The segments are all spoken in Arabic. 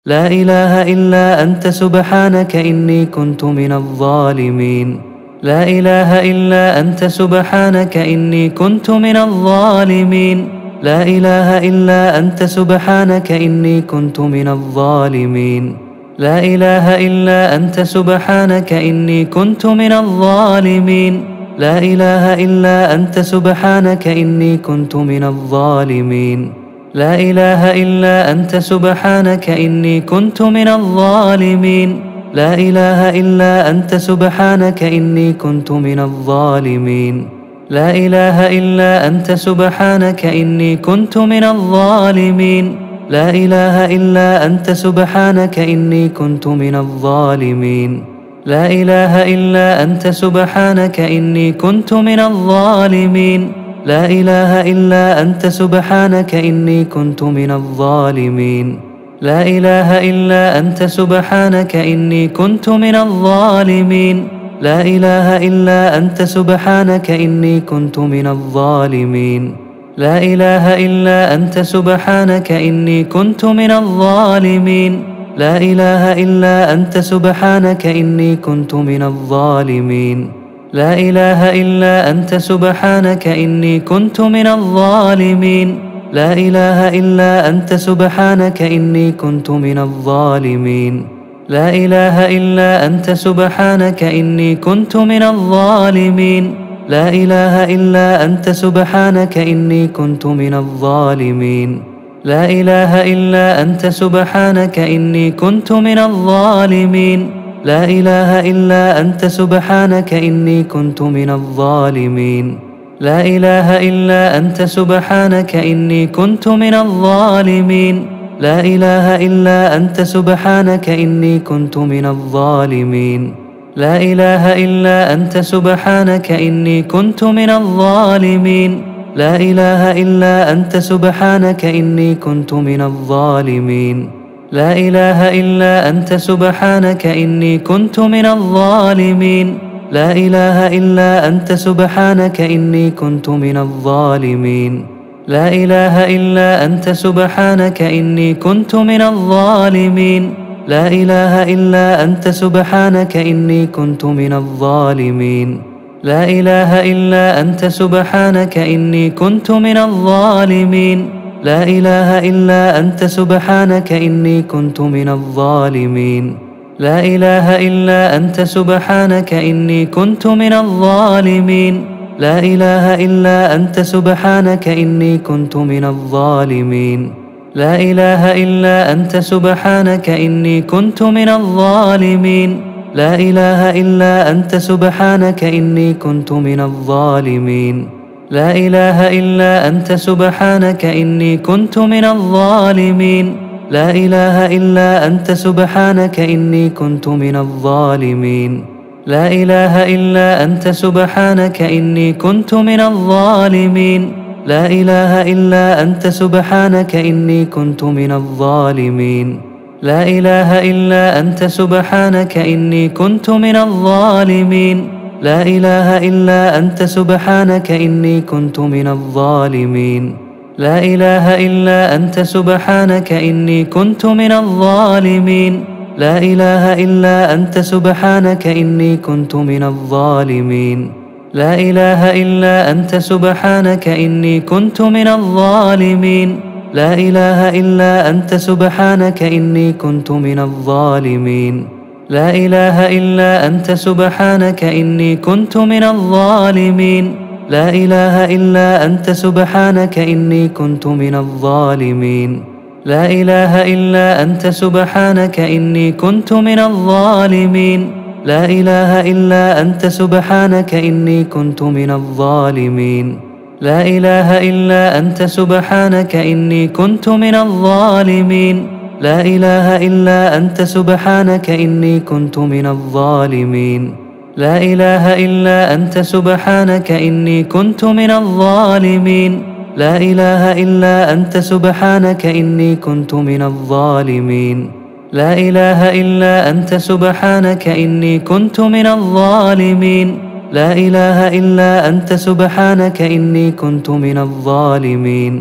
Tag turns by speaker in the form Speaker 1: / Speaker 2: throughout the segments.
Speaker 1: لا إله إلا أنت سبحانك إني كنت من الظالمين. لا إله إلا أنت سبحانك إني كنت من الظالمين. لا إله إلا أنت سبحانك إني كنت من الظالمين. لا إله إلا أنت سبحانك إني كنت من الظالمين. لا إله إلا أنت سبحانك إني كنت من الظالمين. لا إله إلا أنت سبحانك إني كنت من الظالمين. لا إله إلا أنت سبحانك إني كنت من الظالمين. لا إله إلا أنت سبحانك إني كنت من الظالمين. لا إله إلا أنت سبحانك إني كنت من الظالمين. لا إله إلا أنت سبحانك إني كنت من الظالمين. لا إله إلا أنت سبحانك إني كنت من الظالمين. لا إله إلا أنت سبحانك إني كنت من الظالمين. لا إله إلا أنت سبحانك إني كنت من الظالمين. لا إله إلا أنت سبحانك إني كنت من الظالمين. لا إله إلا أنت سبحانك إني كنت من الظالمين. لا إله إلا أنت سبحانك إني كنت من الظالمين. لا إله إلا أنت سبحانك إني كنت من الظالمين. لا إله إلا أنت سبحانك إني كنت من الظالمين. لا إله إلا أنت سبحانك إني كنت من الظالمين. لا إله إلا أنت سبحانك إني كنت من الظالمين. لا إله إلا أنت سبحانك إني كنت من الظالمين. لا إله إلا أنت سبحانك إني كنت من الظالمين. لا إله إلا أنت سبحانك إني كنت من الظالمين. لا إله إلا أنت سبحانك إني كنت من الظالمين. لا إله إلا أنت سبحانك إني كنت من الظالمين. لا إله إلا أنت سبحانك إني كنت من الظالمين. لا إله إلا أنت سبحانك إني كنت من الظالمين. لا إله إلا أنت سبحانك إني كنت من الظالمين. لا إله إلا أنت سبحانك إني كنت من الظالمين. لا إله إلا أنت سبحانك إني كنت من الظالمين. لا إله إلا أنت سبحانك إني كنت من الظالمين. لا إله إلا أنت سبحانك إني كنت من الظالمين. لا إله إلا أنت سبحانك إني كنت من الظالمين. لا إله إلا أنت سبحانك إني كنت من الظالمين. لا إله إلا أنت سبحانك إني كنت من الظالمين. لا إله إلا أنت سبحانك إني كنت من الظالمين. لا إله إلا أنت سبحانك إني كنت من الظالمين. لا إله إلا أنت سبحانك إني كنت من الظالمين. لا إله إلا أنت سبحانك إني كنت من الظالمين. لا إله إلا أنت سبحانك إني كنت من الظالمين. لا إله إلا أنت سبحانك إني كنت من الظالمين. لا إله إلا أنت سبحانك إني كنت من الظالمين. لا إله إلا أنت سبحانك إني كنت من الظالمين. لا إله إلا أنت سبحانك إني كنت من الظالمين. لا إله إلا أنت سبحانك إني كنت من الظالمين. لا إله إلا أنت سبحانك إني كنت من الظالمين. لا إله إلا أنت سبحانك إني كنت من الظالمين. لا إله إلا أنت سبحانك إني كنت من الظالمين. لا إله إلا أنت سبحانك إني كنت من الظالمين. لا إله إلا أنت سبحانك إني كنت من الظالمين. لا إله إلا أنت سبحانك إني كنت من الظالمين. لا إله إلا أنت سبحانك إني كنت من الظالمين. لا إله إلا أنت سبحانك إني كنت من الظالمين. لا إله إلا أنت سبحانك إني كنت من الظالمين. لا إله إلا أنت سبحانك إني كنت من الظالمين.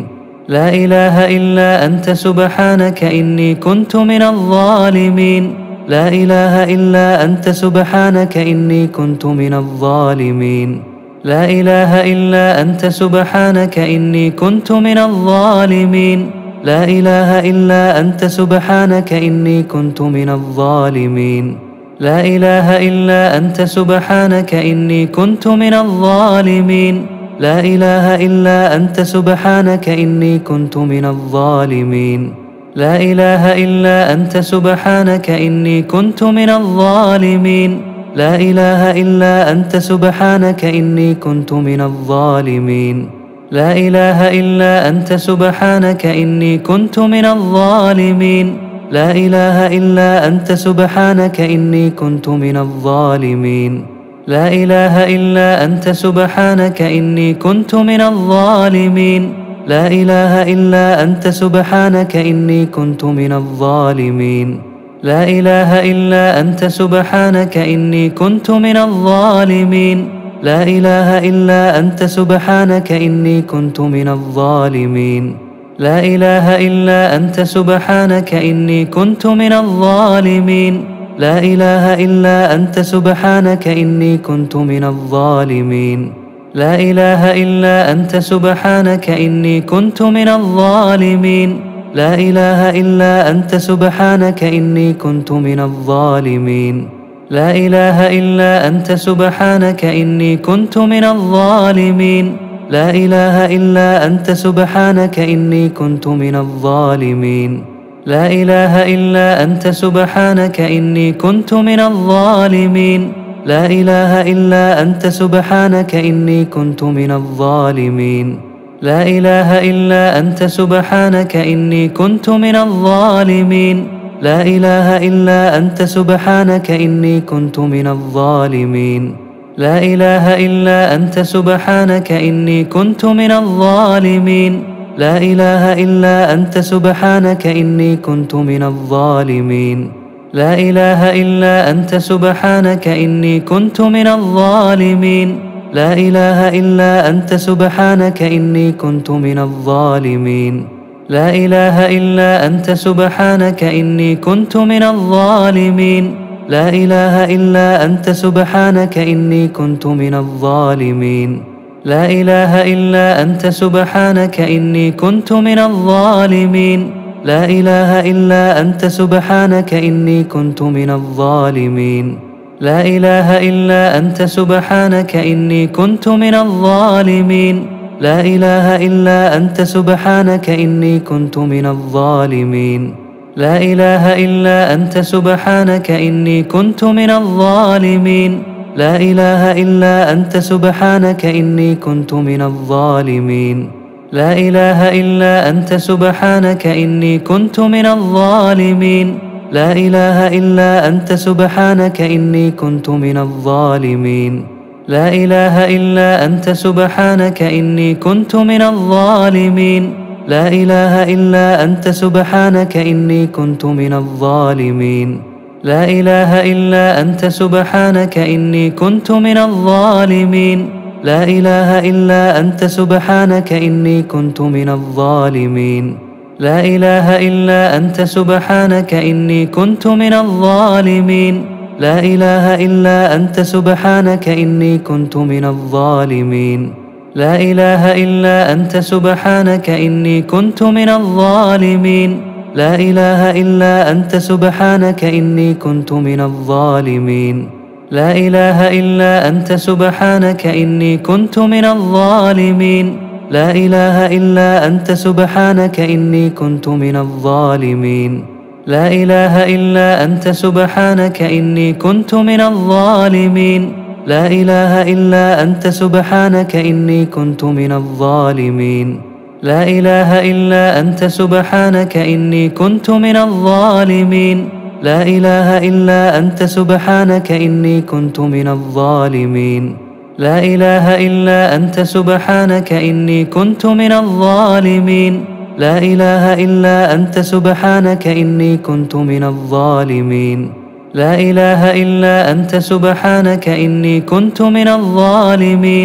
Speaker 1: لا إله إلا أنت سبحانك إني كنت من الظالمين. لا إله إلا أنت سبحانك إني كنت من الظالمين. لا إله إلا أنت سبحانك إني كنت من الظالمين. لا إله إلا أنت سبحانك إني كنت من الظالمين. لا إله إلا أنت سبحانك إني كنت من الظالمين. لا إله إلا أنت سبحانك إني كنت من الظالمين. لا إله إلا أنت سبحانك إني كنت من الظالمين. لا إله إلا أنت سبحانك إني كنت من الظالمين. لا إله إلا أنت سبحانك إني كنت من الظالمين. لا إله إلا أنت سبحانك إني كنت من الظالمين. لا إله إلا أنت سبحانك إني كنت من الظالمين. لا إله إلا أنت سبحانك إني كنت من الظالمين. لا إله إلا أنت سبحانك إني كنت من الظالمين. لا إله إلا أنت سبحانك إني كنت من الظالمين. لا إله إلا أنت سبحانك إني كنت من الظالمين. لا إله إلا أنت سبحانك إني كنت من الظالمين. لا إله إلا أنت سبحانك إني كنت من الظالمين. لا إله إلا أنت سبحانك إني كنت من الظالمين. لا إله إلا أنت سبحانك إني كنت من الظالمين. لا إله إلا أنت سبحانك إني كنت من الظالمين. لا إله إلا أنت سبحانك إني كنت من الظالمين. لا إله إلا أنت سبحانك إني كنت من الظالمين. لا إله إلا أنت سبحانك إني كنت من الظالمين. لا إله إلا أنت سبحانك إني كنت من الظالمين. لا إله إلا أنت سبحانك إني كنت من الظالمين. لا إله إلا أنت سبحانك إني كنت من الظالمين. لا إله إلا أنت سبحانك إني كنت من الظالمين. لا إله إلا أنت سبحانك إني كنت من الظالمين. لا إله إلا أنت سبحانك إني كنت من الظالمين. لا إله إلا أنت سبحانك إني كنت من الظالمين. لا إله إلا أنت سبحانك إني كنت من الظالمين. لا إله إلا أنت سبحانك إني كنت من الظالمين. لا إله إلا أنت سبحانك إني كنت من الظالمين. لا إله إلا أنت سبحانك إني كنت من الظالمين. لا إله إلا أنت سبحانك إني كنت من الظالمين. لا إله إلا أنت سبحانك إني كنت من الظالمين. لا إله إلا أنت سبحانك إني كنت من الظالمين. لا إله إلا أنت سبحانك إني كنت من الظالمين. لا إله إلا أنت سبحانك إني كنت من الظالمين. لا إله إلا أنت سبحانك إني كنت من الظالمين. لا إله إلا أنت سبحانك إني كنت من الظالمين. لا إله إلا أنت سبحانك إني كنت من الظالمين. لا إله إلا أنت سبحانك إني كنت من الظالمين. لا إله إلا أنت سبحانك إني كنت من الظالمين. لا إله إلا أنت سبحانك إني كنت من الظالمين. لا إله إلا أنت سبحانك إني كنت من الظالمين. لا إله إلا أنت سبحانك إني كنت من الظالمين. لا إله إلا أنت سبحانك إني كنت من الظالمين. لا إله إلا أنت سبحانك إني كنت من الظالمين. لا إله إلا أنت سبحانك إني كنت من الظالمين. لا إله إلا أنت سبحانك إني كنت من الظالمين. لا إله إلا أنت سبحانك إني كنت من الظالمين. لا إله إلا أنت سبحانك إني كنت من الظالمين. لا إله إلا أنت سبحانك إني كنت من الظالمين. لا إله إلا أنت سبحانك إني كنت من الظالمين.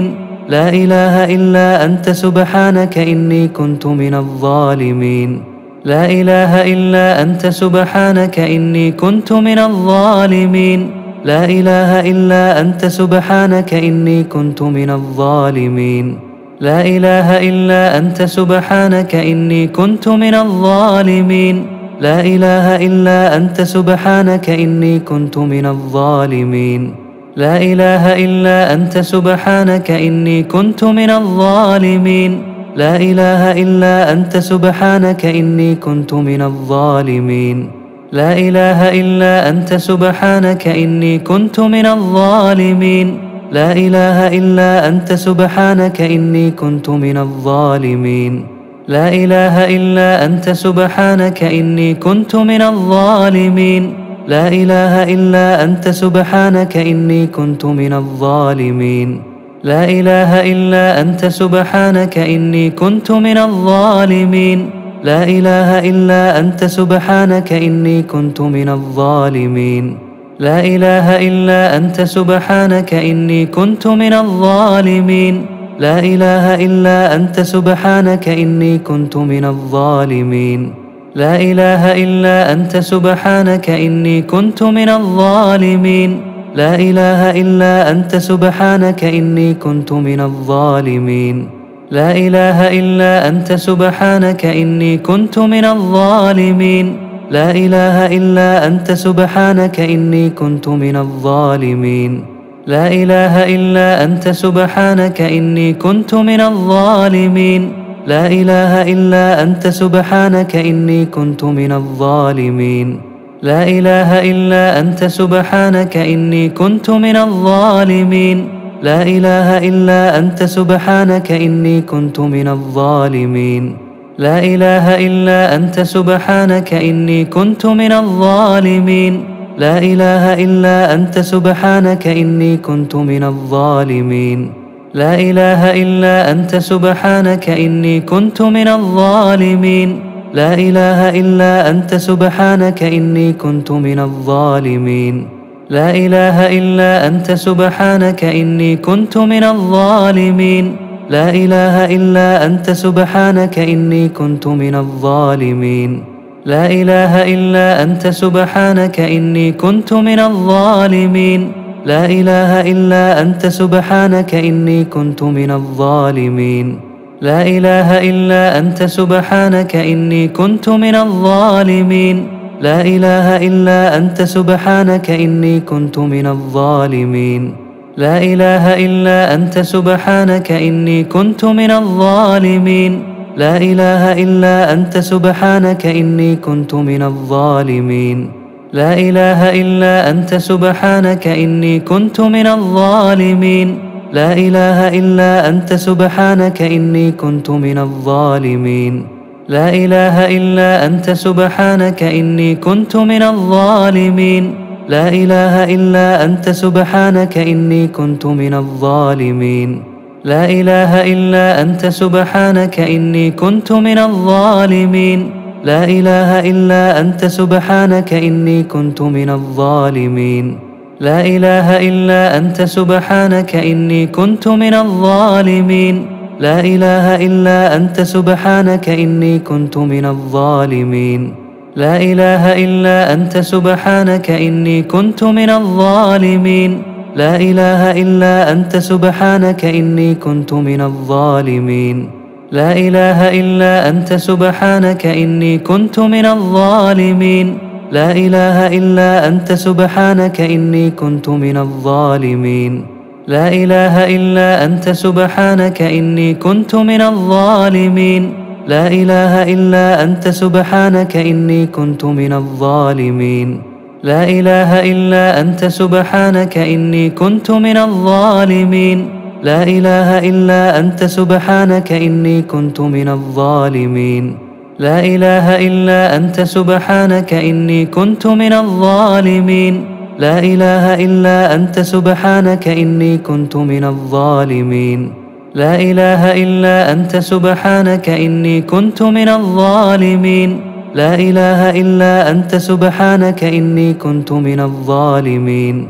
Speaker 1: لا إله إلا أنت سبحانك إني كنت من الظالمين. لا إله إلا أنت سبحانك إني كنت من الظالمين. لا إله إلا أنت سبحانك إني كنت من الظالمين. لا إله إلا أنت سبحانك إني كنت من الظالمين. لا إله إلا أنت سبحانك إني كنت من الظالمين. لا إله إلا أنت سبحانك إني كنت من الظالمين. لا إله إلا أنت سبحانك إني كنت من الظالمين. لا إله إلا أنت سبحانك إني كنت من الظالمين. لا إله إلا أنت سبحانك إني كنت من الظالمين. لا إله إلا أنت سبحانك إني كنت من الظالمين. لا إله إلا أنت سبحانك إني كنت من الظالمين. لا إله إلا أنت سبحانك إني كنت من الظالمين. لا إله إلا أنت سبحانك إني كنت من الظالمين. لا إله إلا أنت سبحانك إني كنت من الظالمين. لا إله إلا أنت سبحانك إني كنت من الظالمين. لا إله إلا أنت سبحانك إني كنت من الظالمين. لا إله إلا أنت سبحانك إني كنت من الظالمين. لا إله إلا أنت سبحانك إني كنت من الظالمين. لا إله إلا أنت سبحانك إني كنت من الظالمين. لا إله إلا أنت سبحانك إني كنت من الظالمين. لا إله إلا أنت سبحانك إني كنت من الظالمين. لا إله إلا أنت سبحانك إني كنت من الظالمين. لا إله إلا أنت سبحانك إني كنت من الظالمين. لا إله إلا أنت سبحانك إني كنت من الظالمين. لا إله إلا أنت سبحانك إني كنت من الظالمين. لا إله إلا أنت سبحانك إني كنت من الظالمين. لا إله إلا أنت سبحانك إني كنت من الظالمين. لا إله إلا أنت سبحانك إني كنت من الظالمين. لا إله إلا أنت سبحانك إني كنت من الظالمين. لا إله إلا أنت سبحانك إني كنت من الظالمين. لا إله إلا أنت سبحانك إني كنت من الظالمين. لا إله إلا أنت سبحانك إني كنت من الظالمين. لا إله إلا أنت سبحانك إني كنت من الظالمين. لا إله إلا أنت سبحانك إني كنت من الظالمين. لا إله إلا أنت سبحانك إني كنت من الظالمين. لا إله إلا أنت سبحانك إني كنت من الظالمين. لا إله إلا أنت سبحانك إني كنت من الظالمين. لا إله إلا أنت سبحانك إني كنت من الظالمين. لا إله إلا أنت سبحانك إني كنت من الظالمين. لا إله إلا أنت سبحانك إني كنت من الظالمين. لا إله إلا أنت سبحانك إني كنت من الظالمين. لا إله إلا أنت سبحانك إني كنت من الظالمين. لا إله إلا أنت سبحانك إني كنت من الظالمين. لا إله إلا أنت سبحانك إني كنت من الظالمين. لا إله إلا أنت سبحانك إني كنت من الظالمين. لا إله إلا أنت سبحانك إني كنت من الظالمين. لا إله إلا أنت سبحانك إني كنت من الظالمين. لا إله إلا أنت سبحانك إني كنت من الظالمين. لا إله إلا أنت سبحانك إني كنت من الظالمين. لا إله إلا أنت سبحانك إني كنت من الظالمين. لا إله إلا أنت سبحانك إني كنت من الظالمين. لا إله إلا أنت سبحانك إني كنت من الظالمين. لا إله إلا أنت سبحانك إني كنت من الظالمين. لا إله إلا أنت سبحانك إني كنت من الظالمين. لا إله إلا أنت سبحانك إني كنت من الظالمين.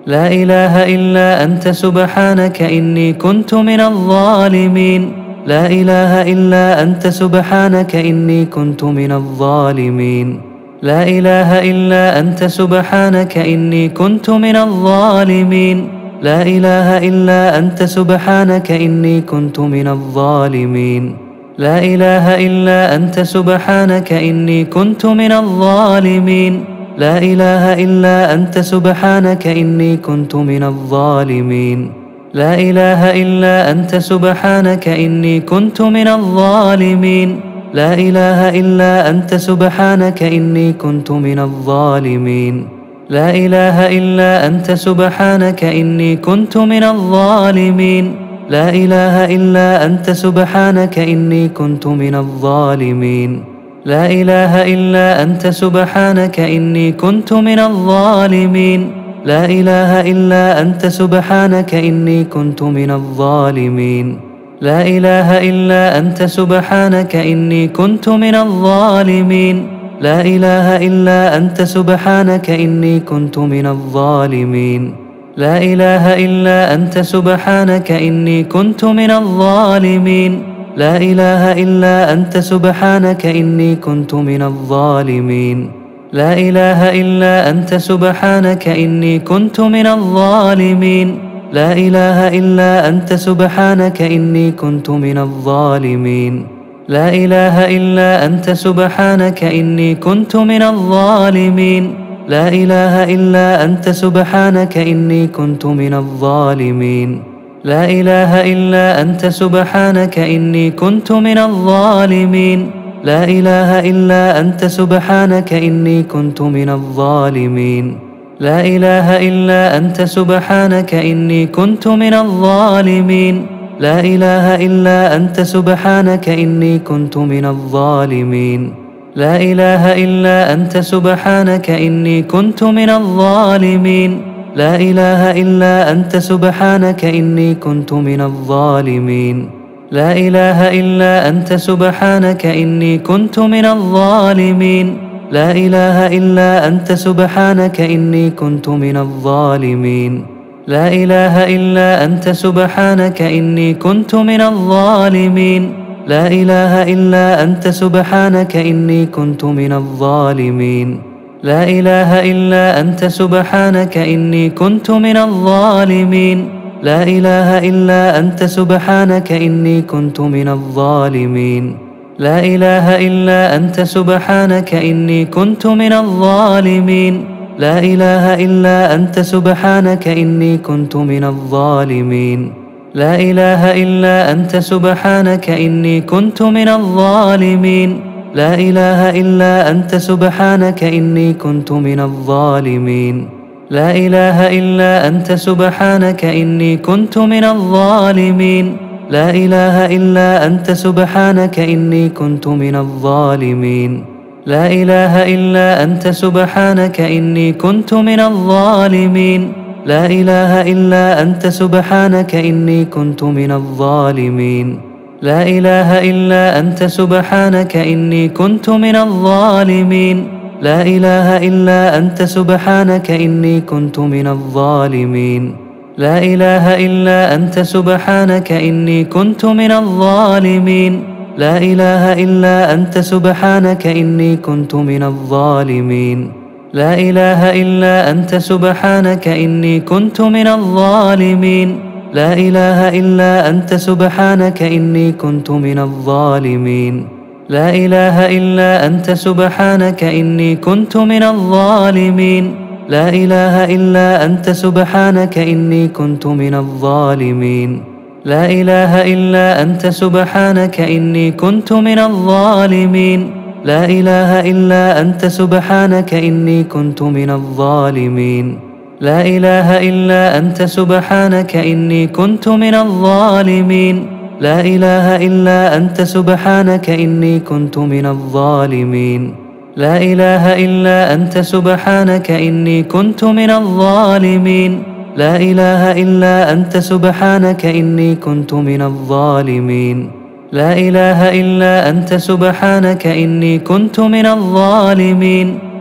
Speaker 1: لا إله إلا أنت سبحانك إني كنت من الظالمين. لا إله إلا أنت سبحانك إني كنت من الظالمين. لا إله إلا أنت سبحانك إني كنت من الظالمين. لا إله إلا أنت سبحانك إني كنت من الظالمين. لا إله إلا أنت سبحانك إني كنت من الظالمين. لا إله إلا أنت سبحانك إني كنت من الظالمين. لا إله إلا أنت سبحانك إني كنت من الظالمين. لا إله إلا أنت سبحانك إني كنت من الظالمين. لا إله إلا أنت سبحانك إني كنت من الظالمين. لا إله إلا أنت سبحانك إني كنت من الظالمين. لا إله إلا أنت سبحانك إني كنت من الظالمين. لا إله إلا أنت سبحانك إني كنت من الظالمين. لا إله إلا أنت سبحانك إني كنت من الظالمين. لا إله إلا أنت سبحانك إني كنت من الظالمين. لا إله إلا أنت سبحانك إني كنت من الظالمين. لا إله إلا أنت سبحانك إني كنت من الظالمين. لا إله إلا أنت سبحانك إني كنت من الظالمين. لا إله إلا أنت سبحانك إني كنت من الظالمين. لا إله إلا أنت سبحانك إني كنت من الظالمين. لا إله إلا أنت سبحانك إني كنت من الظالمين. لا إله إلا أنت سبحانك إني كنت من الظالمين. لا إله إلا أنت سبحانك إني كنت من الظالمين. لا إله إلا أنت سبحانك إني كنت من الظالمين. لا إله إلا أنت سبحانك إني كنت من الظالمين. لا إله إلا أنت سبحانك إني كنت من الظالمين. لا إله إلا أنت سبحانك إني كنت من الظالمين. لا إله إلا أنت سبحانك إني كنت من الظالمين. لا إله إلا أنت سبحانك إني كنت من الظالمين. لا إله إلا أنت سبحانك إني كنت من الظالمين. لا إله إلا أنت سبحانك إني كنت من الظالمين. لا إله إلا أنت سبحانك إني كنت من الظالمين. لا إله إلا أنت سبحانك إني كنت من الظالمين. لا إله إلا أنت سبحانك إني كنت من الظالمين. لا إله إلا أنت سبحانك إني كنت من الظالمين. لا إله إلا أنت سبحانك إني كنت من الظالمين. لا إله إلا أنت سبحانك إني كنت من الظالمين. لا إله إلا أنت سبحانك إني كنت من الظالمين. لا إله إلا أنت سبحانك إني كنت من الظالمين. لا إله إلا أنت سبحانك إني كنت من الظالمين. لا إله إلا أنت سبحانك إني كنت من الظالمين. لا إله إلا أنت سبحانك إني كنت من الظالمين. لا إله إلا أنت سبحانك إني كنت من الظالمين. لا إله إلا أنت سبحانك إني كنت من الظالمين. لا إله إلا أنت سبحانك إني كنت من الظالمين. لا إله إلا أنت سبحانك إني كنت من الظالمين. لا إله إلا أنت سبحانك إني كنت من الظالمين. لا إله إلا أنت سبحانك إني كنت من الظالمين. لا إله إلا أنت سبحانك إني كنت من الظالمين. لا إله إلا أنت سبحانك إني كنت من الظالمين. لا إله إلا أنت سبحانك إني كنت من الظالمين. لا إله إلا أنت سبحانك إني كنت من الظالمين. لا إله إلا أنت سبحانك إني كنت من الظالمين. لا إله إلا أنت سبحانك إني كنت من الظالمين. لا إله إلا أنت سبحانك إني كنت من الظالمين. لا إله إلا أنت سبحانك إني كنت من الظالمين.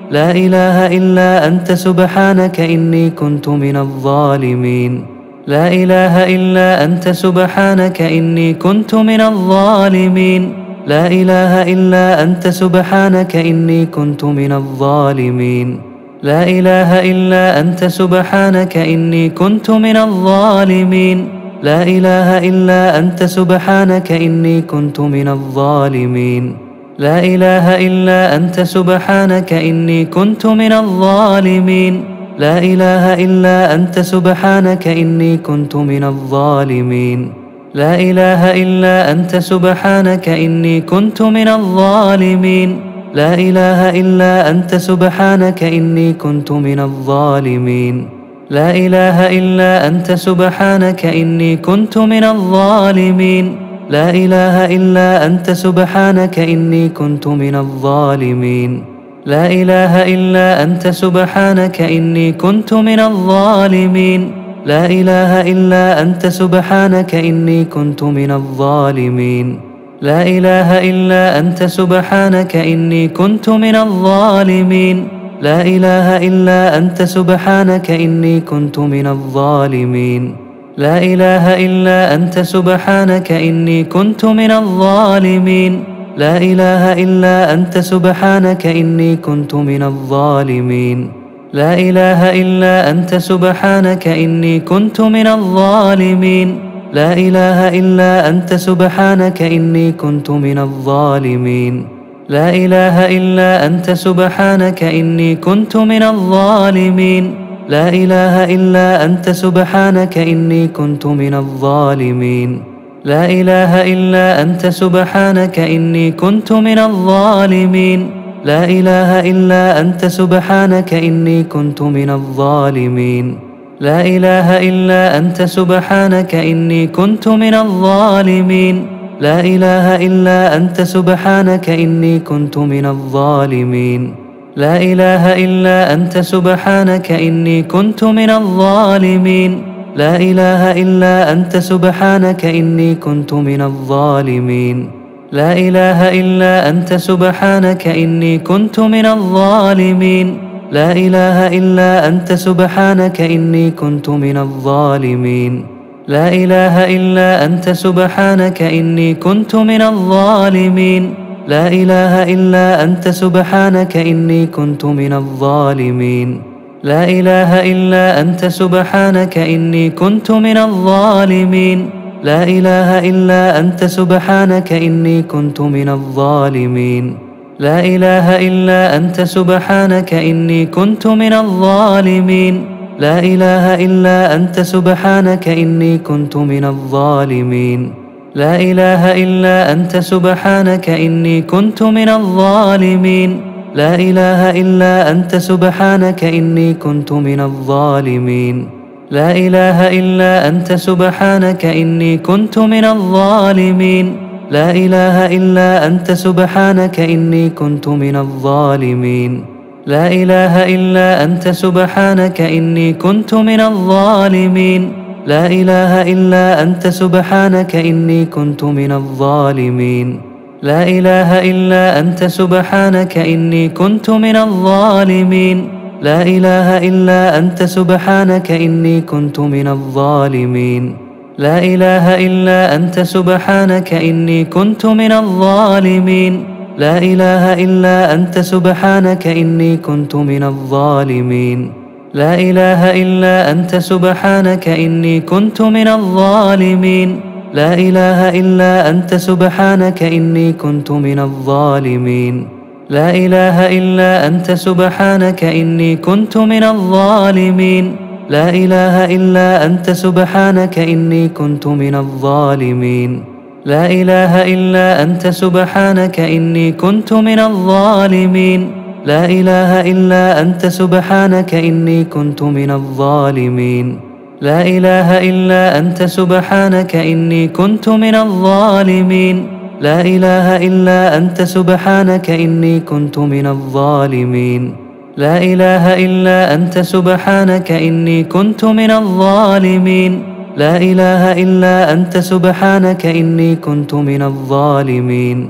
Speaker 1: لا إله إلا أنت سبحانك إني كنت من الظالمين لا إله إلا أنت سبحانك إني كنت من الظالمين لا إله إلا أنت سبحانك إني كنت من الظالمين لا إله إلا أنت سبحانك إني كنت من الظالمين لا إله إلا أنت سبحانك إني كنت من الظالمين لا إله إلا أنت سبحانك إني كنت من الظالمين لا إله إلا أنت سبحانك إني كنت من الظالمين لا إله إلا أنت سبحانك إني كنت من الظالمين لا إله إلا أنت سبحانك إني كنت من الظالمين لا إله إلا أنت سبحانك إني كنت من الظالمين لا إله إلا أنت سبحانك إني كنت من الظالمين لا إله إلا أنت سبحانك إني كنت من الظالمين لا إله إلا أنت سبحانك إني كنت من الظالمين لا إله إلا أنت سبحانك إني كنت من الظالمين لا إله إلا أنت سبحانك إني كنت من الظالمين لا إله إلا أنت سبحانك إني كنت من الظالمين لا إله إلا أنت سبحانك إني كنت من الظالمين لا إله إلا أنت سبحانك إني كنت من الظالمين لا إله إلا أنت سبحانك إني كنت من الظالمين لا إله إلا أنت سبحانك إني كنت من الظالمين لا إله إلا أنت سبحانك إني كنت من الظالمين لا إله إلا أنت سبحانك إني كنت من الظالمين لا إله إلا أنت سبحانك إني كنت من الظالمين لا إله إلا أنت سبحانك إني كنت من الظالمين لا إله إلا أنت سبحانك إني كنت من الظالمين لا إله إلا أنت سبحانك إني كنت من الظالمين لا إله إلا أنت سبحانك إني كنت من الظالمين لا إله إلا أنت سبحانك إني كنت من الظالمين لا إله إلا أنت سبحانك إني كنت من الظالمين لا إله إلا أنت سبحانك إني كنت من الظالمين لا إله إلا أنت سبحانك إني كنت من الظالمين لا إله إلا أنت سبحانك إني كنت من الظالمين لا إله إلا أنت سبحانك إني كنت من الظالمين لا إله إلا أنت سبحانك إني كنت من الظالمين لا إله إلا أنت سبحانك إني كنت من الظالمين لا إله إلا أنت سبحانك إني كنت من الظالمين لا إله إلا أنت سبحانك إني كنت من الظالمين لا إله إلا أنت سبحانك إني كنت من الظالمين لا إله إلا أنت سبحانك إني كنت من الظالمين لا إله إلا أنت سبحانك إني كنت من الظالمين لا إله إلا أنت سبحانك إني كنت من الظالمين لا إله إلا أنت سبحانك إني كنت من الظالمين لا إله إلا أنت سبحانك إني كنت من الظالمين لا إله إلا أنت سبحانك إني كنت من الظالمين لا إله إلا أنت سبحانك إني كنت من الظالمين لا إله إلا أنت سبحانك إني كنت من الظالمين لا إله إلا أنت سبحانك إني كنت من الظالمين لا إله إلا أنت سبحانك إني كنت من الظالمين لا إله إلا أنت سبحانك إني كنت من الظالمين لا إله إلا أنت سبحانك إني كنت من الظالمين لا إله إلا أنت سبحانك إني كنت من الظالمين لا إله إلا أنت سبحانك إني كنت من الظالمين لا إله إلا أنت سبحانك إني كنت من الظالمين لا إله إلا أنت سبحانك إني كنت من الظالمين لا إله إلا أنت سبحانك إني كنت من الظالمين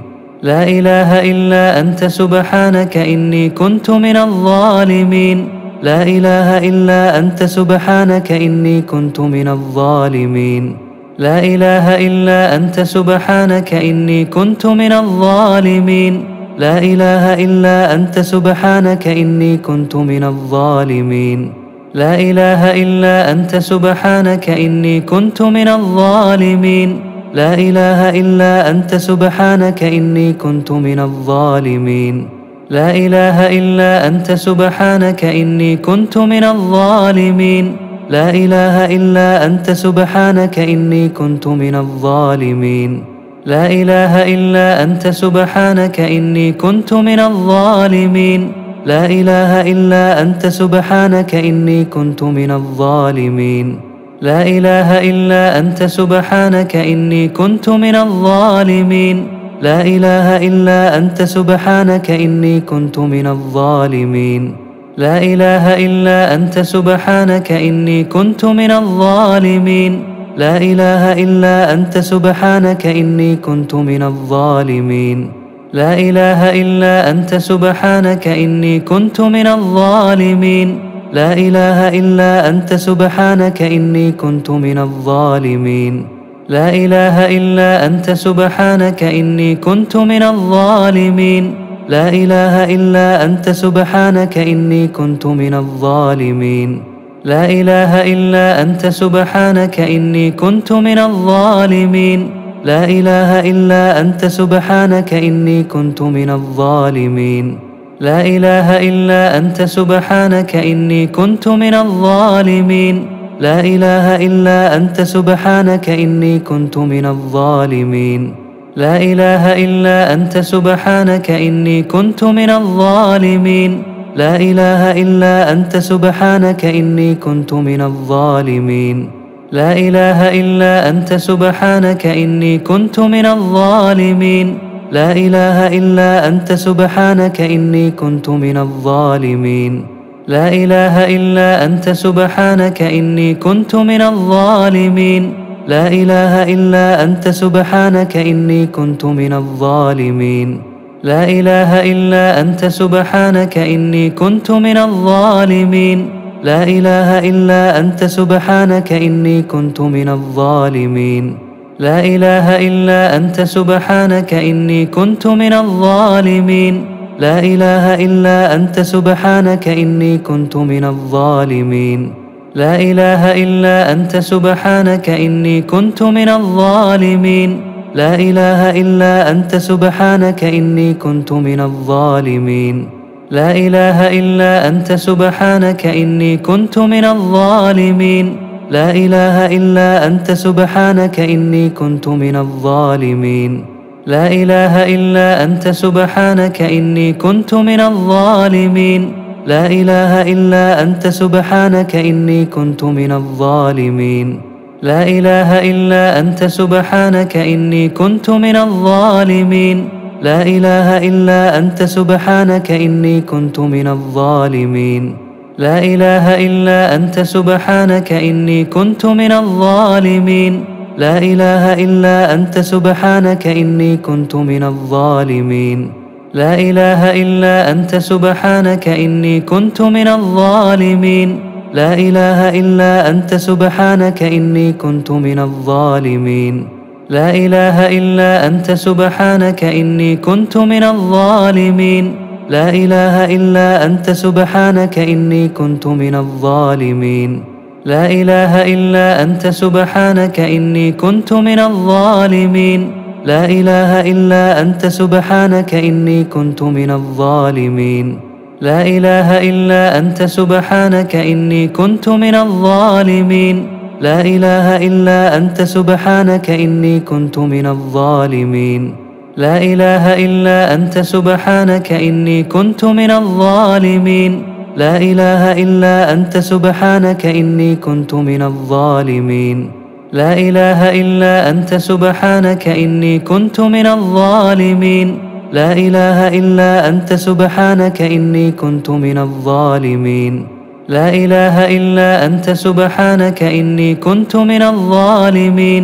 Speaker 1: لا إله إلا أنت سبحانك إني كنت من الظالمين لا إله إلا أنت سبحانك إني كنت من الظالمين لا إله إلا أنت سبحانك إني كنت من الظالمين لا إله إلا أنت سبحانك إني كنت من الظالمين لا إله إلا أنت سبحانك إني كنت من الظالمين لا إله إلا أنت سبحانك إني كنت من الظالمين لا إله إلا أنت سبحانك إني كنت من الظالمين لا إله إلا أنت سبحانك إني كنت من الظالمين لا إله إلا أنت سبحانك إني كنت من الظالمين لا إله إلا أنت سبحانك إني كنت من الظالمين لا إله إلا أنت سبحانك إني كنت من الظالمين لا إله إلا أنت سبحانك إني كنت من الظالمين لا إله إلا أنت سبحانك إني كنت من الظالمين لا إله إلا أنت سبحانك إني كنت من الظالمين لا إله إلا أنت سبحانك إني كنت من الظالمين لا إله إلا أنت سبحانك إني كنت من الظالمين لا إله إلا أنت سبحانك إني كنت من الظالمين لا إله إلا أنت سبحانك إني كنت من الظالمين لا إله إلا أنت سبحانك إني كنت من الظالمين لا إله إلا أنت سبحانك إني كنت من الظالمين لا إله إلا أنت سبحانك إني كنت من الظالمين لا إله إلا أنت سبحانك إني كنت من الظالمين لا إله إلا أنت سبحانك إني كنت من الظالمين لا إله إلا أنت سبحانك إني كنت من الظالمين لا إله إلا أنت سبحانك إني كنت من الظالمين لا إله إلا أنت سبحانك إني كنت من الظالمين لا إله إلا أنت سبحانك إني كنت من الظالمين لا إله إلا أنت سبحانك إني كنت من الظالمين لا إله إلا أنت سبحانك إني كنت من الظالمين لا إله إلا أنت سبحانك إني كنت من الظالمين لا إله إلا أنت سبحانك إني كنت من الظالمين لا إله إلا أنت سبحانك إني كنت من الظالمين لا إله إلا أنت سبحانك إني كنت من الظالمين لا إله إلا أنت سبحانك إني كنت من الظالمين لا إله إلا أنت سبحانك إني كنت من الظالمين لا إله إلا أنت سبحانك إني كنت من الظالمين لا إله إلا أنت سبحانك إني كنت من الظالمين لا إله إلا أنت سبحانك إني كنت من الظالمين لا إله إلا أنت سبحانك إني كنت من الظالمين لا إله إلا أنت سبحانك إني كنت من الظالمين لا إله إلا أنت سبحانك إني كنت من الظالمين لا إله إلا أنت سبحانك إني كنت من الظالمين لا إله إلا أنت سبحانك إني كنت من الظالمين لا إله إلا أنت سبحانك إني كنت من الظالمين لا إله إلا أنت سبحانك إني كنت من الظالمين لا إله إلا أنت سبحانك إني كنت من الظالمين لا إله إلا أنت سبحانك إني كنت من الظالمين لا إله إلا أنت سبحانك إني كنت من الظالمين لا إله إلا أنت سبحانك إني كنت من الظالمين لا إله إلا أنت سبحانك إني كنت من الظالمين لا إله إلا أنت سبحانك إني كنت من الظالمين لا إله إلا أنت سبحانك إني كنت من الظالمين لا إله إلا أنت سبحانك إني كنت من الظالمين لا إله إلا أنت سبحانك إني كنت من الظالمين لا إله إلا أنت سبحانك إني كنت من الظالمين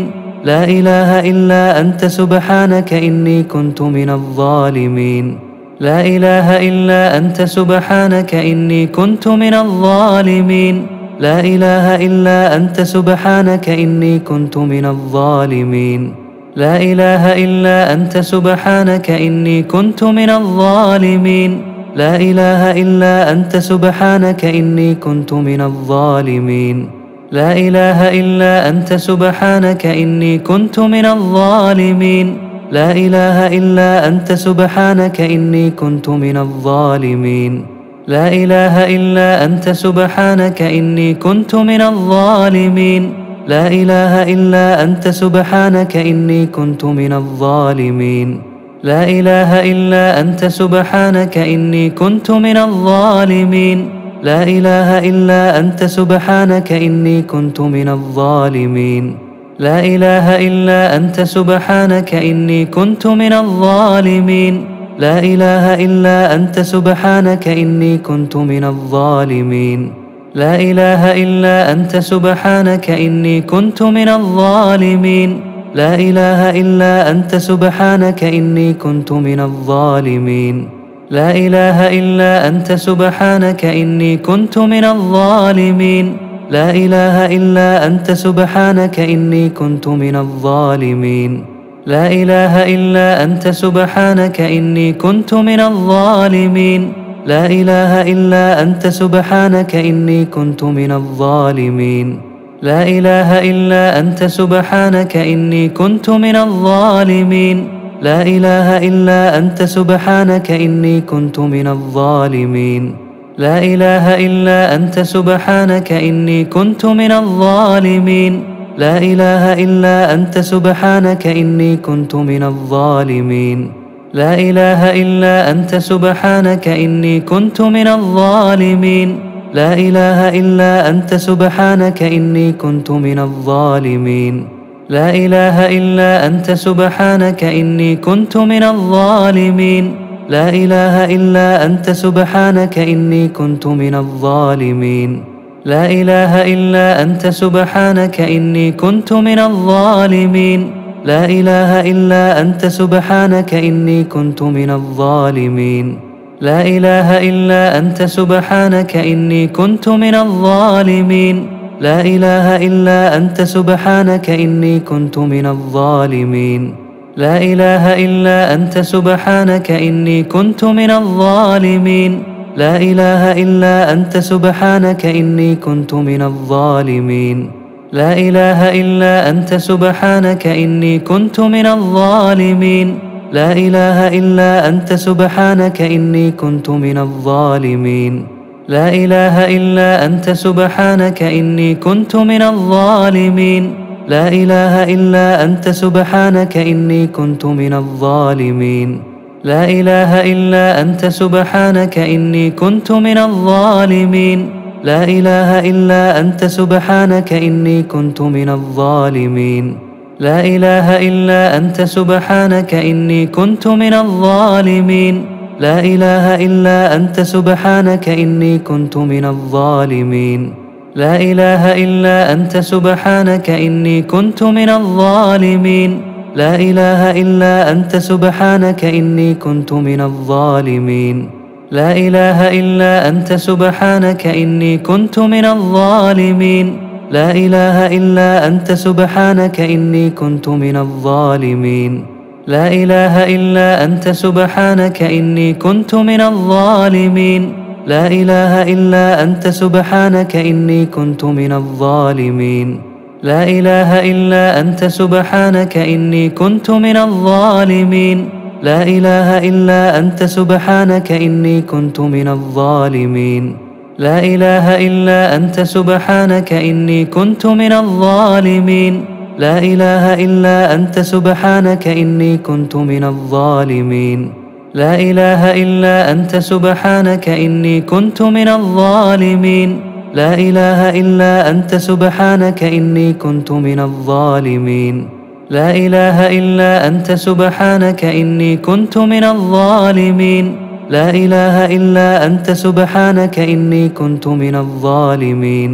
Speaker 1: لا إله إلا أنت سبحانك إني كنت من الظالمين لا إله إلا أنت سبحانك إني كنت من الظالمين لا إله إلا أنت سبحانك إني كنت من الظالمين لا إله إلا أنت سبحانك إني كنت من الظالمين لا إله إلا أنت سبحانك إني كنت من الظالمين لا إله إلا أنت سبحانك إني كنت من الظالمين لا إله إلا أنت سبحانك إني كنت من الظالمين لا إله إلا أنت سبحانك إني كنت من الظالمين لا إله إلا أنت سبحانك إني كنت من الظالمين لا إله إلا أنت سبحانك إني كنت من الظالمين لا إله إلا أنت سبحانك إني كنت من الظالمين لا إله إلا أنت سبحانك إني كنت من الظالمين لا إله إلا أنت سبحانك إني كنت من الظالمين لا إله إلا أنت سبحانك إني كنت من الظالمين لا إله إلا أنت سبحانك إني كنت من الظالمين لا إله إلا أنت سبحانك إني كنت من الظالمين لا إله إلا أنت سبحانك إني كنت من الظالمين لا إله إلا أنت سبحانك إني كنت من الظالمين لا إله إلا أنت سبحانك إني كنت من الظالمين لا إله إلا أنت سبحانك إني كنت من الظالمين لا إله إلا أنت سبحانك إني كنت من الظالمين لا إله إلا أنت سبحانك إني كنت من الظالمين لا إله إلا أنت سبحانك إني كنت من الظالمين لا إله إلا أنت سبحانك إني كنت من الظالمين لا إله إلا أنت سبحانك إني كنت من الظالمين لا إله إلا أنت سبحانك إني كنت من الظالمين لا إله إلا أنت سبحانك إني كنت من الظالمين لا إله إلا أنت سبحانك إني كنت من الظالمين لا إله إلا أنت سبحانك إني كنت من الظالمين لا إله إلا أنت سبحانك إني كنت من الظالمين لا إله إلا أنت سبحانك إني كنت من الظالمين لا إله إلا أنت سبحانك إني كنت من الظالمين لا إله إلا أنت سبحانك إني كنت من الظالمين لا إله إلا أنت سبحانك إني كنت من الظالمين لا إله إلا أنت سبحانك إني كنت من الظالمين لا إله إلا أنت سبحانك إني كنت من الظالمين لا إله إلا أنت سبحانك إني كنت من الظالمين لا إله إلا أنت سبحانك إني كنت من الظالمين لا إله إلا أنت سبحانك إني كنت من الظالمين لا إله إلا أنت سبحانك إني كنت من الظالمين لا إله إلا أنت سبحانك إني كنت من الظالمين لا إله إلا أنت سبحانك إني كنت من الظالمين لا إله إلا أنت سبحانك إني كنت من الظالمين لا إله إلا أنت سبحانك إني كنت من الظالمين لا إله إلا أنت سبحانك إني كنت من الظالمين لا إله إلا أنت سبحانك إني كنت من الظالمين لا إله إلا أنت سبحانك إني كنت من الظالمين لا إله إلا أنت سبحانك إني كنت من الظالمين لا إله إلا أنت سبحانك إني كنت من الظالمين لا إله إلا أنت سبحانك إني كنت من الظالمين لا إله إلا أنت سبحانك إني كنت من الظالمين لا إله إلا أنت سبحانك إني كنت من الظالمين لا إله إلا أنت سبحانك إني كنت من الظالمين لا إله إلا أنت سبحانك إني كنت من الظالمين لا إله إلا أنت سبحانك إني كنت من الظالمين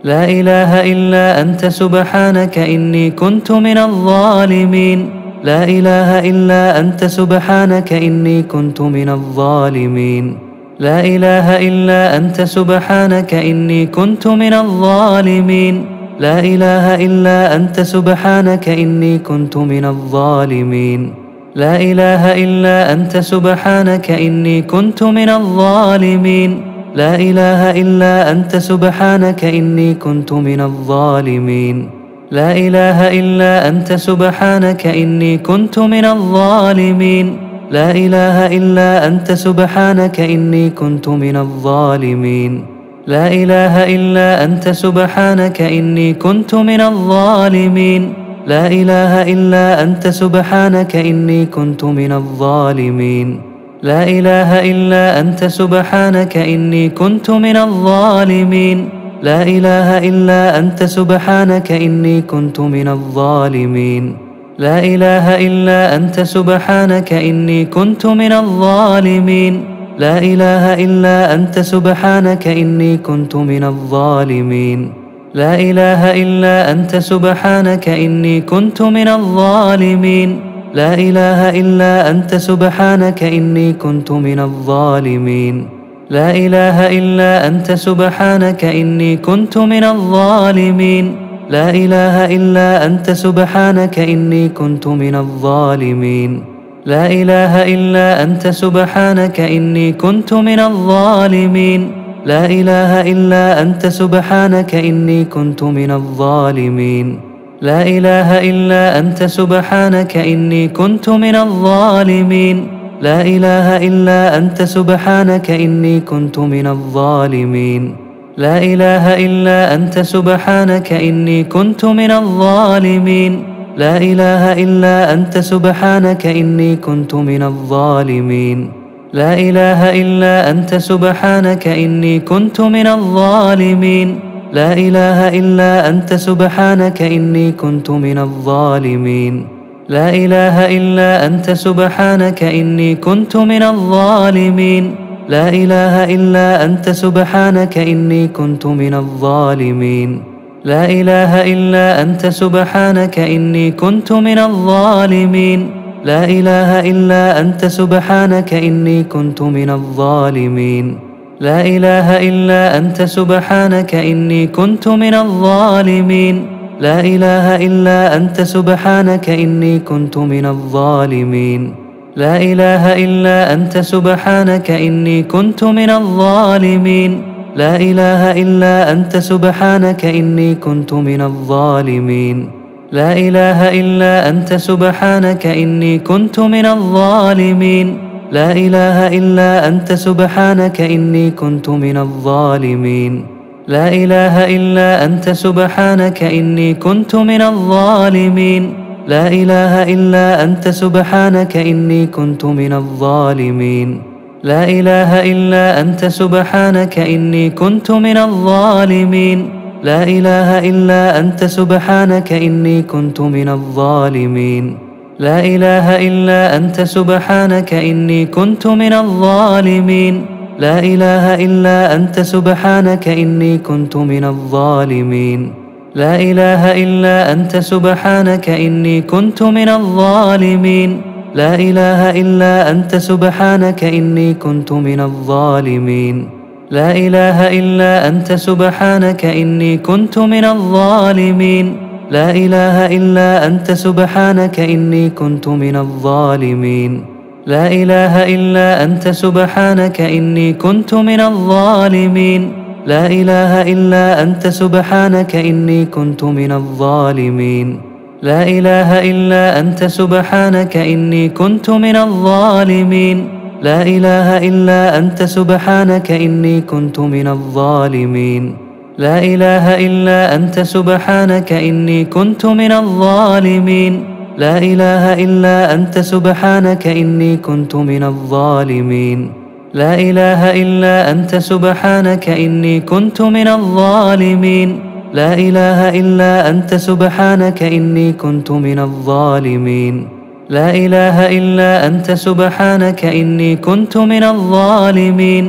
Speaker 1: لا إله إلا أنت سبحانك إني كنت من الظالمين. لا إله إلا أنت سبحانك إني كنت من الظالمين. لا إله إلا أنت سبحانك إني كنت من الظالمين. لا إله إلا أنت سبحانك إني كنت من الظالمين. لا إله إلا أنت سبحانك إني كنت من الظالمين. لا إله إلا أنت سبحانك إني كنت من الظالمين. لا إله إلا أنت سبحانك إني كنت من الظالمين. لا إله إلا أنت سبحانك إني كنت من الظالمين. لا إله إلا أنت سبحانك إني كنت من الظالمين. لا إله إلا أنت سبحانك إني كنت من الظالمين. لا إله إلا أنت سبحانك إني كنت من الظالمين. لا إله إلا أنت سبحانك إني كنت من الظالمين. لا إله إلا أنت سبحانك إني كنت من الظالمين. لا إله إلا أنت سبحانك إني كنت من الظالمين. لا إله إلا أنت سبحانك إني كنت من الظالمين. لا إله إلا أنت سبحانك إني كنت من الظالمين. لا إله إلا أنت سبحانك إني كنت من الظالمين. لا إله إلا أنت سبحانك إني كنت من الظالمين. لا إله إلا أنت سبحانك إني كنت من الظالمين. لا إله إلا أنت سبحانك إني كنت من الظالمين. لا إله إلا أنت سبحانك إني كنت من الظالمين. لا إله إلا أنت سبحانك إني كنت من الظالمين. لا إله إلا أنت سبحانك إني كنت من الظالمين. لا إله إلا أنت سبحانك إني كنت من الظالمين. لا إله إلا أنت سبحانك إني كنت من الظالمين. لا إله إلا أنت سبحانك إني كنت من الظالمين. لا إله إلا أنت سبحانك إني كنت من الظالمين. لا إله إلا أنت سبحانك إني كنت من الظالمين. لا إله إلا أنت سبحانك إني كنت من الظالمين. لا إله إلا أنت سبحانك إني كنت من الظالمين. لا إله إلا أنت سبحانك إني كنت من الظالمين. لا إله إلا أنت سبحانك إني كنت من الظالمين. لا إله إلا أنت سبحانك إني كنت من الظالمين. لا إله إلا أنت سبحانك إني كنت من الظالمين. لا إله إلا أنت سبحانك إني كنت من الظالمين. لا إله إلا أنت سبحانك إني كنت من الظالمين. لا إله إلا أنت سبحانك إني كنت من الظالمين. لا إله إلا أنت سبحانك إني كنت من الظالمين. لا إله إلا أنت سبحانك إني كنت من الظالمين. لا إله إلا أنت سبحانك إني كنت من الظالمين. لا إله إلا أنت سبحانك إني كنت من الظالمين. لا إله إلا أنت سبحانك إني كنت من الظالمين. لا إله إلا أنت سبحانك إني كنت من الظالمين. لا إله إلا أنت سبحانك إني كنت من الظالمين. لا إله إلا أنت سبحانك إني كنت من الظالمين. لا إله إلا أنت سبحانك إني كنت من الظالمين. لا إله إلا أنت سبحانك إني كنت من الظالمين. لا إله إلا أنت سبحانك إني كنت من الظالمين. لا إله إلا أنت سبحانك إني كنت من الظالمين. لا إله إلا أنت سبحانك إني كنت من الظالمين. لا إله إلا أنت سبحانك إني كنت من الظالمين. لا إله إلا أنت سبحانك إني كنت من الظالمين. لا إله إلا أنت سبحانك إني كنت من الظالمين. لا إله إلا أنت سبحانك إني كنت من الظالمين. لا إله إلا أنت سبحانك إني كنت من الظالمين.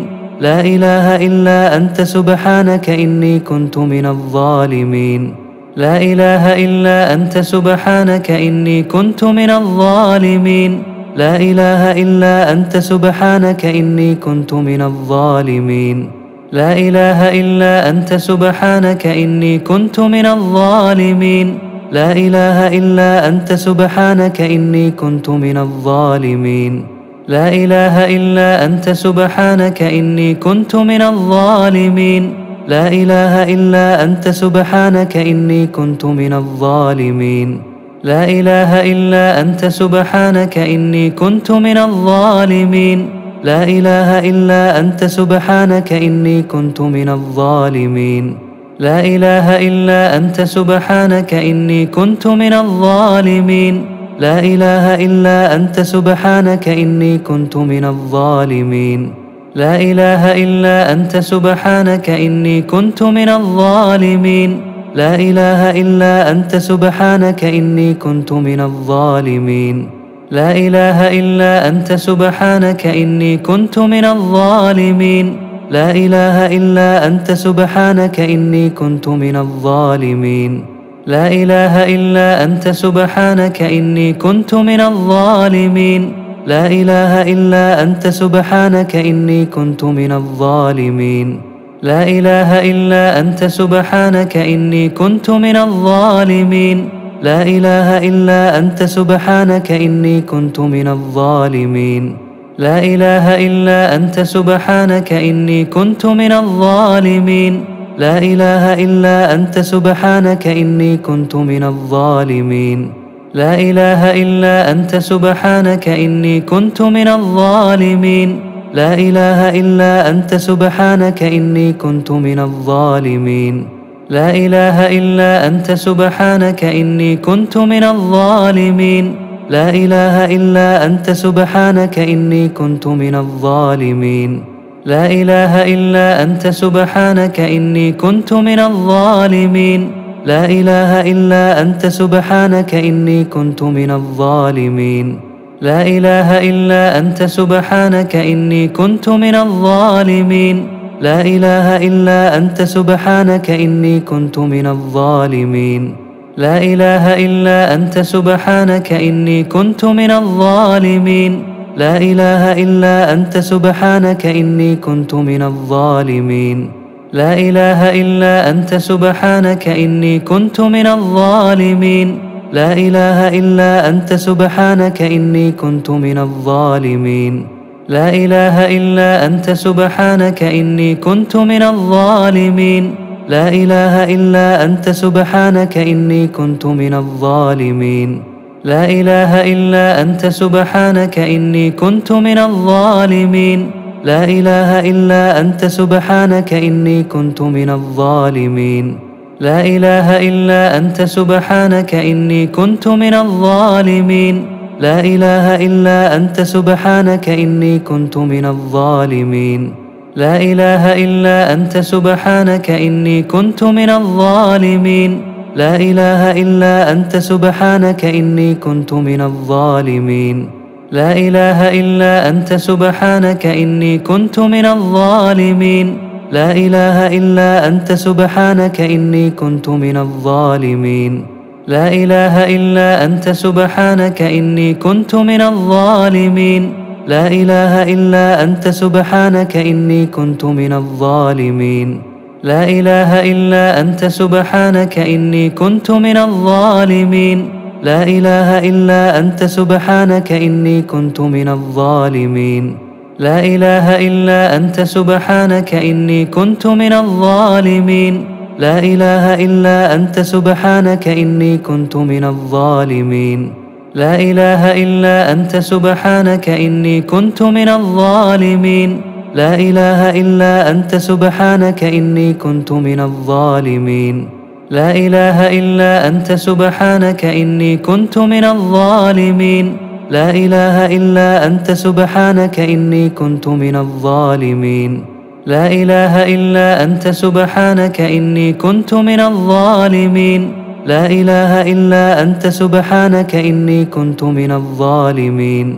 Speaker 1: لا إله إلا أنت سبحانك إني كنت من الظالمين لا إله إلا أنت سبحانك إني كنت من الظالمين لا إله إلا أنت سبحانك إني كنت من الظالمين لا إله إلا أنت سبحانك إني كنت من الظالمين لا إله إلا أنت سبحانك إني كنت من الظالمين لا إله إلا أنت سبحانك إني كنت من الظالمين لا إله إلا أنت سبحانك إني كنت من الظالمين لا إله إلا أنت سبحانك إني كنت من الظالمين لا إله إلا أنت سبحانك إني كنت من الظالمين لا إله إلا أنت سبحانك إني كنت من الظالمين لا إله إلا أنت سبحانك إني كنت من الظالمين لا إله إلا أنت سبحانك إني كنت من الظالمين لا إله إلا أنت سبحانك إني كنت من الظالمين لا إله إلا أنت سبحانك إني كنت من الظالمين لا إله إلا أنت سبحانك إني كنت من الظالمين لا إله إلا أنت سبحانك إني كنت من الظالمين لا إله إلا أنت سبحانك إني كنت من الظالمين لا إله إلا أنت سبحانك إني كنت من الظالمين لا إله إلا أنت سبحانك إني كنت من الظالمين لا إله إلا أنت سبحانك إني كنت من الظالمين لا إله إلا أنت سبحانك إني كنت من الظالمين لا إله إلا أنت سبحانك إني كنت من الظالمين لا إله إلا أنت سبحانك إني كنت من الظالمين لا إله إلا أنت سبحانك إني كنت من الظالمين لا إله إلا أنت سبحانك إني كنت من الظالمين لا إله إلا أنت سبحانك إني كنت من الظالمين لا إله إلا أنت سبحانك إني كنت من الظالمين لا إله إلا أنت سبحانك إني كنت من الظالمين لا إله إلا أنت سبحانك إني كنت من الظالمين لا إله إلا أنت سبحانك إني كنت من الظالمين لا إله إلا أنت سبحانك إني كنت من الظالمين لا إله إلا أنت سبحانك إني كنت من الظالمين لا إله إلا أنت سبحانك إني كنت من الظالمين لا إله إلا أنت سبحانك إني كنت من الظالمين لا إله إلا أنت سبحانك إني كنت من الظالمين لا إله إلا أنت سبحانك إني كنت من الظالمين لا إله إلا أنت سبحانك إني كنت من الظالمين لا إله إلا أنت سبحانك إني كنت من الظالمين لا إله إلا أنت سبحانك إني كنت من الظالمين لا إله إلا أنت سبحانك إني كنت من الظالمين لا إله إلا أنت سبحانك إني كنت من الظالمين لا إله إلا أنت سبحانك إني كنت من الظالمين لا إله إلا أنت سبحانك إني كنت من الظالمين لا إله إلا أنت سبحانك إني كنت من الظالمين لا إله إلا أنت سبحانك إني كنت من الظالمين لا إله إلا أنت سبحانك إني كنت من الظالمين لا إله إلا أنت سبحانك إني كنت من الظالمين لا إله إلا أنت سبحانك إني كنت من الظالمين لا إله إلا أنت سبحانك إني كنت من الظالمين لا إله إلا أنت سبحانك إني كنت من الظالمين لا إله إلا أنت سبحانك إني كنت من الظالمين لا إله إلا أنت سبحانك إني كنت من الظالمين لا إله إلا أنت سبحانك إني كنت من الظالمين لا إله إلا أنت سبحانك إني كنت من الظالمين لا إله إلا أنت سبحانك إني كنت من الظالمين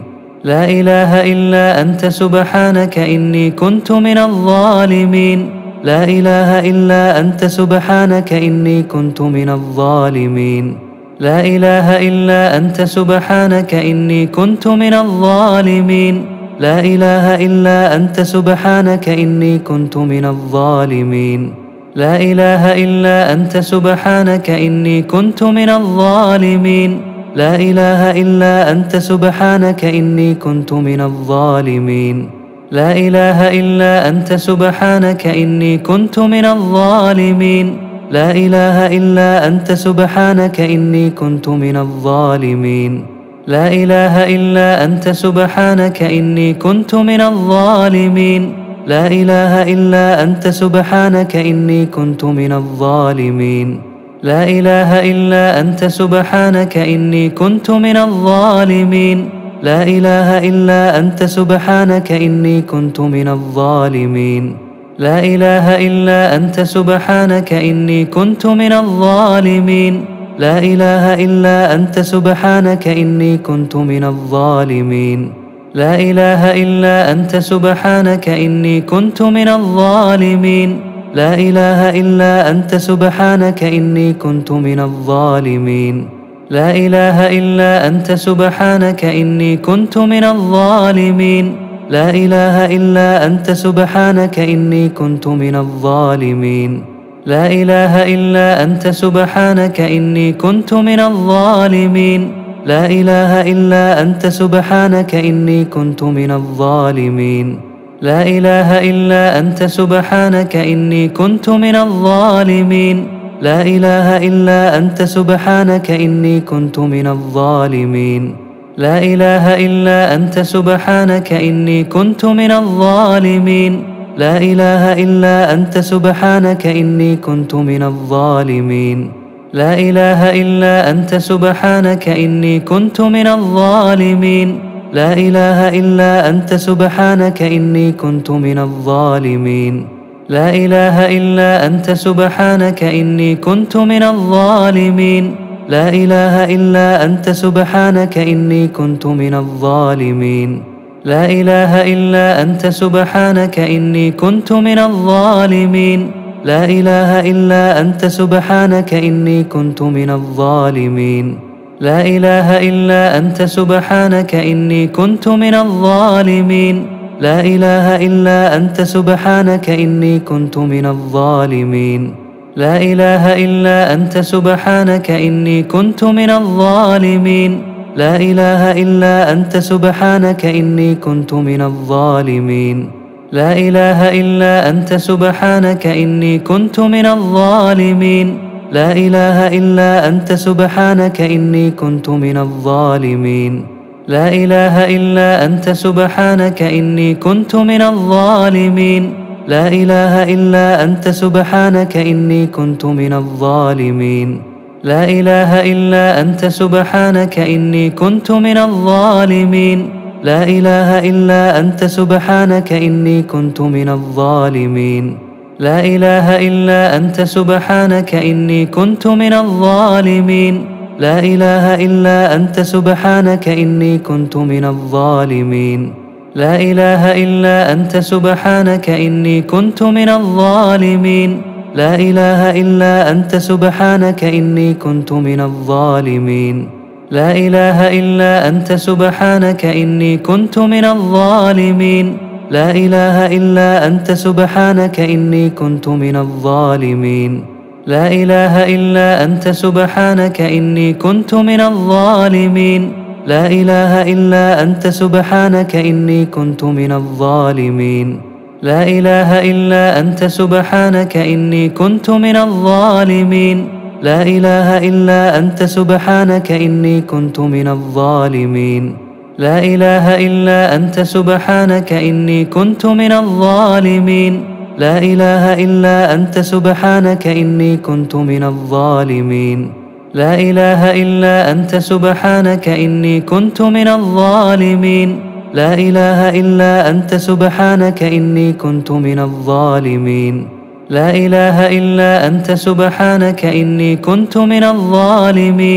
Speaker 1: لا إله إلا أنت سبحانك إني كنت من الظالمين. لا إله إلا أنت سبحانك إني كنت من الظالمين. لا إله إلا أنت سبحانك إني كنت من الظالمين. لا إله إلا أنت سبحانك إني كنت من الظالمين. لا إله إلا أنت سبحانك إني كنت من الظالمين. لا إله إلا أنت سبحانك إني كنت من الظالمين. لا إله إلا أنت سبحانك إني كنت من الظالمين. لا إله إلا أنت سبحانك إني كنت من الظالمين. لا إله إلا أنت سبحانك إني كنت من الظالمين. لا إله إلا أنت سبحانك إني كنت من الظالمين. لا إله إلا أنت سبحانك إني كنت من الظالمين. لا إله إلا أنت سبحانك إني كنت من الظالمين. لا إله إلا أنت سبحانك إني كنت من الظالمين. لا إله إلا أنت سبحانك إني كنت من الظالمين. لا إله إلا أنت سبحانك إني كنت من الظالمين. لا إله إلا أنت سبحانك إني كنت من الظالمين. لا إله إلا أنت سبحانك إني كنت من الظالمين. لا إله إلا أنت سبحانك إني كنت من الظالمين. لا إله إلا أنت سبحانك إني كنت من الظالمين. لا إله إلا أنت سبحانك إني كنت من الظالمين. لا إله إلا أنت سبحانك إني كنت من الظالمين. لا إله إلا أنت سبحانك إني كنت من الظالمين. لا إله إلا أنت سبحانك إني كنت من الظالمين. لا إله إلا أنت سبحانك إني كنت من الظالمين. لا إله إلا أنت سبحانك إني كنت من الظالمين. لا إله إلا أنت سبحانك إني كنت من الظالمين. لا إله إلا أنت سبحانك إني كنت من الظالمين. لا إله إلا أنت سبحانك إني كنت من الظالمين. لا إله إلا أنت سبحانك إني كنت من الظالمين. لا إله إلا أنت سبحانك إني كنت من الظالمين. لا إله إلا أنت سبحانك إني كنت من الظالمين. لا إله إلا أنت سبحانك إني كنت من الظالمين. لا إله إلا أنت سبحانك إني كنت من الظالمين. لا إله إلا أنت سبحانك إني كنت من الظالمين. لا إله إلا أنت سبحانك إني كنت من الظالمين. لا إله إلا أنت سبحانك إني كنت من الظالمين. لا إله إلا أنت سبحانك إني كنت من الظالمين. لا إله إلا أنت سبحانك إني كنت من الظالمين. لا إله إلا أنت سبحانك إني كنت من الظالمين. لا إله إلا أنت سبحانك إني كنت من الظالمين. لا إله إلا أنت سبحانك إني كنت من الظالمين. لا إله إلا أنت سبحانك إني كنت من الظالمين. لا إله إلا أنت سبحانك إني كنت من الظالمين. لا إله إلا أنت سبحانك إني كنت من الظالمين. لا إله إلا أنت سبحانك إني كنت من الظالمين. لا إله إلا أنت سبحانك إني كنت من الظالمين. لا إله إلا أنت سبحانك إني كنت من الظالمين. لا إله إلا أنت سبحانك إني كنت من الظالمين. لا إله إلا أنت سبحانك إني كنت من الظالمين. لا إله إلا أنت سبحانك إني كنت من الظالمين. لا إله إلا أنت سبحانك إني كنت من الظالمين. لا إله إلا أنت سبحانك إني كنت من الظالمين. لا إله إلا أنت سبحانك إني كنت من الظالمين. لا إله إلا أنت سبحانك إني كنت من الظالمين. لا إله إلا أنت سبحانك إني كنت من الظالمين.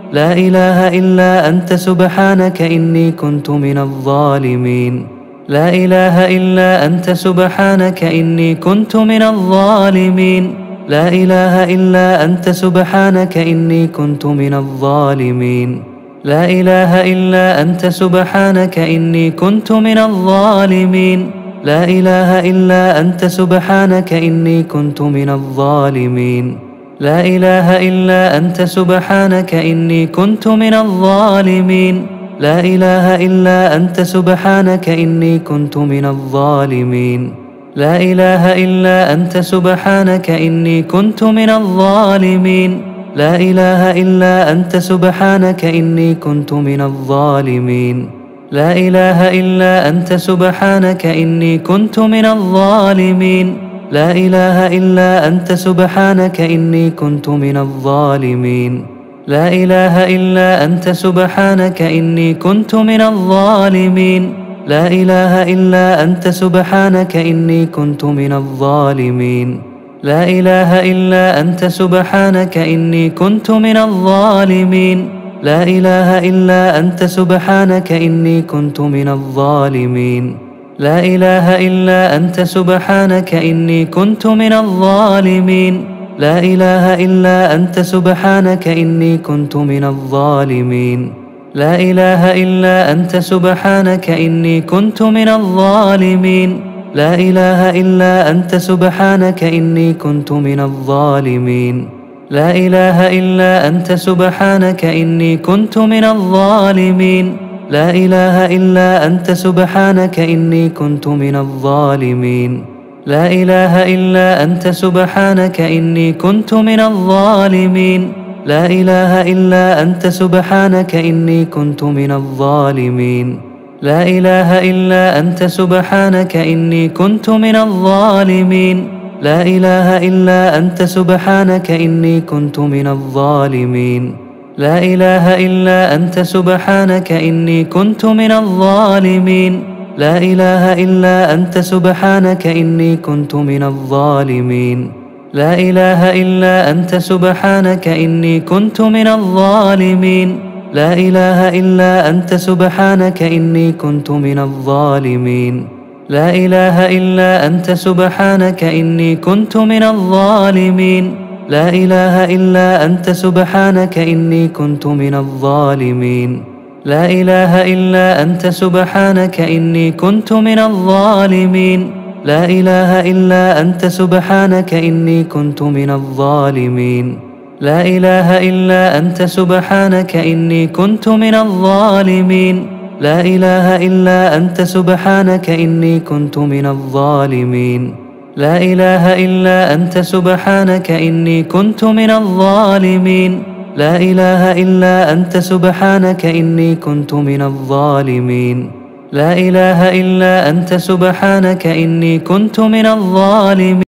Speaker 1: لا إله إلا أنت سبحانك إني كنت من الظالمين لا إله إلا أنت سبحانك إني كنت من الظالمين لا إله إلا أنت سبحانك إني كنت من الظالمين لا إله إلا أنت سبحانك إني كنت من الظالمين لا إله إلا أنت سبحانك إني كنت من الظالمين لا إله إلا أنت سبحانك إني كنت من الظالمين لا إله إلا أنت سبحانك إني كنت من الظالمين لا إله إلا أنت سبحانك إني كنت من الظالمين لا إله إلا أنت سبحانك إني كنت من الظالمين لا إله إلا أنت سبحانك إني كنت من الظالمين لا إله إلا أنت سبحانك إني كنت من الظالمين لا إله إلا أنت سبحانك إني كنت من الظالمين لا إله إلا أنت سبحانك إني كنت من الظالمين لا إله إلا أنت سبحانك إني كنت من الظالمين لا إله إلا أنت سبحانك إني كنت من الظالمين لا إله إلا أنت سبحانك إني كنت من الظالمين لا إله إلا أنت سبحانك إني كنت من الظالمين لا إله إلا أنت سبحانك إني كنت من الظالمين لا إله إلا أنت سبحانك إني كنت من الظالمين لا إله إلا أنت سبحانك إني كنت من الظالمين لا إله إلا أنت سبحانك إني كنت من الظالمين لا إله إلا أنت سبحانك إني كنت من الظالمين لا إله إلا أنت سبحانك إني كنت من الظالمين لا إله إلا أنت سبحانك إني كنت من الظالمين لا إله إلا أنت سبحانك إني كنت من الظالمين لا إله إلا أنت سبحانك إني كنت من الظالمين لا إله إلا أنت سبحانك إني كنت من الظالمين لا إله إلا أنت سبحانك إني كنت من الظالمين لا إله إلا أنت سبحانك إني كنت من الظالمين لا إله إلا أنت سبحانك إني كنت من الظالمين لا إله إلا أنت سبحانك إني كنت من الظالمين لا إله إلا أنت سبحانك إني كنت من الظالمين لا إله إلا أنت سبحانك إني كنت من الظالمين لا إله إلا أنت سبحانك إني كنت من الظالمين لا إله إلا أنت سبحانك إني كنت من الظالمين لا إله إلا أنت سبحانك إني كنت من الظالمين لا إله إلا أنت سبحانك إني كنت من الظالمين لا إله إلا أنت سبحانك إني كنت من الظالمين.